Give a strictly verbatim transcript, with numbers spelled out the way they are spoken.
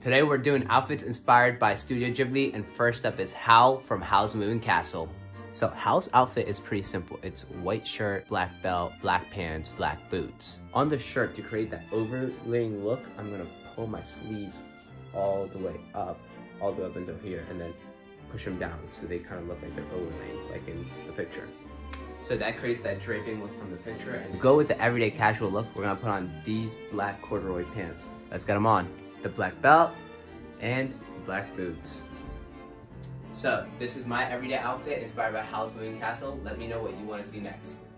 Today we're doing outfits inspired by Studio Ghibli, and first up is Howl from Howl's Moving Castle. So Howl's outfit is pretty simple. It's white shirt, black belt, black pants, black boots. On the shirt, to create that overlaying look, I'm gonna pull my sleeves all the way up, all the way up until here, and then push them down so they kind of look like they're overlaying, like in the picture. So that creates that draping look from the picture. And to go with the everyday casual look, we're gonna put on these black corduroy pants. Let's get them on. The black belt and black boots. So this is my everyday outfit inspired by Howl's Moving Castle. Let me know what you want to see next.